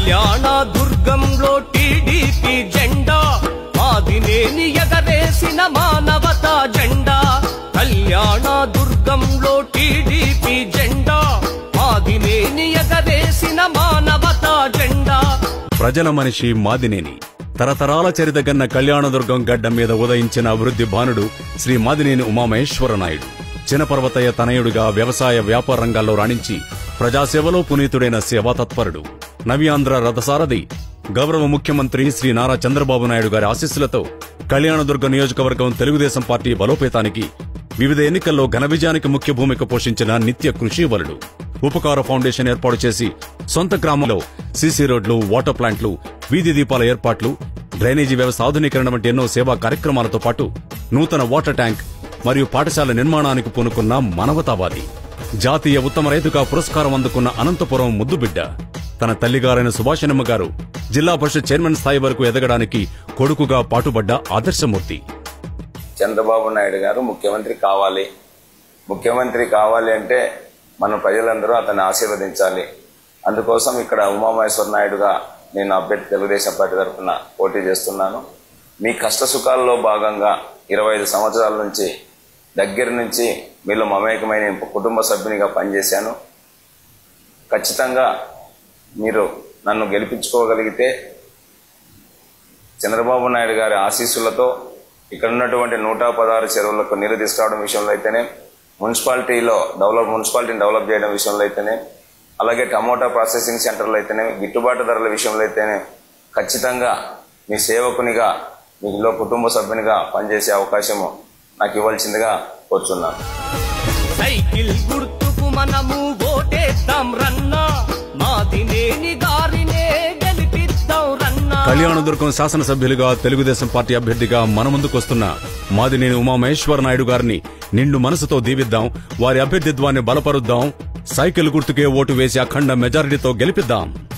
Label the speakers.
Speaker 1: కళ్యాణ దుర్గంలో టీడీపీ జెండా మాదినేని ఎగరేసిన మానవతా జెండా కళ్యాణ దుర్గంలో టీడీపీ జెండా మాదినేని ఎగరేసిన మానవతా జెండా
Speaker 2: ప్రజల మనిషి మాదినేని తరతరాల చరితగన్న కళ్యాణదుర్గం గడ్డ మీద ఉదయించిన అభివృద్ధి భానుడు శ్రీ మాదినేని ఉమామహేశ్వర నాయుడు చినపర్వతయ్య తనయుడిగా వ్యవసాయ వ్యాపార రంగాల్లో రాణించి ప్రజాసేవలో పునీతుడైన సేవాతత్పరుడు నవ్యాంధ్ర రథసారథి గౌరవ ముఖ్యమంత్రి శ్రీ నారా చంద్రబాబు నాయుడు గారి ఆశీస్సులతో కళ్యాణదుర్గ నియోజకవర్గం తెలుగుదేశం పార్టీ బలోపేతానికి వివిధ ఎన్నికల్లో ఘన విజయానికి ముఖ్య భూమిక పోషించిన నిత్య కృషివలుడు ఉపకార ఫౌండేషన్ ఏర్పాటు చేసి సొంత గ్రామంలో సీసీ రోడ్లు వాటర్ ప్లాంట్లు వీధి దీపాల ఏర్పాట్లు డ్రైనేజీ వ్యవస్థ ఆధునీకరణ వంటి ఎన్నో సేవా కార్యక్రమాలతో పాటు నూతన వాటర్ ట్యాంక్ మరియు పాఠశాల నిర్మాణానికి పూనుకున్న మానవతావాది జాతీయ ఉత్తమ రైతుగా పురస్కారం అందుకున్న అనంతపురం ముద్దుబిడ్డ తన తల్లిగారైన సుభాషణమ్మ గారు జిల్లా పరిషత్ చైర్మన్ స్థాయి వరకు ఎదగడానికి కొడుకుగా పాటుపడ్డ ఆదర్శమూర్తి.
Speaker 3: చంద్రబాబు నాయుడు గారు ముఖ్యమంత్రి కావాలి అంటే మన ప్రజలందరూ అతన్ని ఆశీర్వదించాలి. అందుకోసం ఇక్కడ ఉమామహేశ్వర నాయుడుగా నేను అభ్యర్థి తెలుగుదేశం పార్టీ తరఫున పోటీ చేస్తున్నాను. మీ కష్ట సుఖాల్లో భాగంగా 25 సంవత్సరాల నుంచి దగ్గర నుంచి మీలో మమేకమైన కుటుంబ సభ్యునిగా పనిచేశాను. ఖచ్చితంగా మీరు నన్ను గెలిపించుకోగలిగితే చంద్రబాబు నాయుడు గారి ఆశీస్సులతో ఇక్కడ ఉన్నటువంటి 116 చెరువులకు నీరు తీసుకురావడం విషయంలో అయితేనే మున్సిపాలిటీని డెవలప్ చేయడం విషయంలో అయితేనే అలాగే టమోటా ప్రాసెసింగ్ సెంటర్లు అయితేనే గిట్టుబాటు ధరల విషయంలో అయితేనే ఖచ్చితంగా మీ సేవకునిగా మీలో కుటుంబ సభ్యునిగా పనిచేసే అవకాశము నాకు ఇవ్వాల్సిందిగా కోరుచున్నాను.
Speaker 1: సైకిల్ గుర్తుకు మనము ఓటేద్దాం రన్నా మాదినేని గారినే గెలిపిద్దాం రన్నా.
Speaker 2: కళ్యాణదుర్గం శాసనసభ్యులుగా తెలుగుదేశం పార్టీ అభ్యర్థిగా మన ముందుకొస్తున్న మాదినేని ఉమామహేశ్వర నాయుడు గారిని నిండు మనసుతో దీవిద్దాం. వారి అభ్యర్థిత్వాన్ని బలపరుద్దాం. సైకిల్ గుర్తుకే ఓటు వేసి అఖండ మెజారిటీతో గెలిపిద్దాం.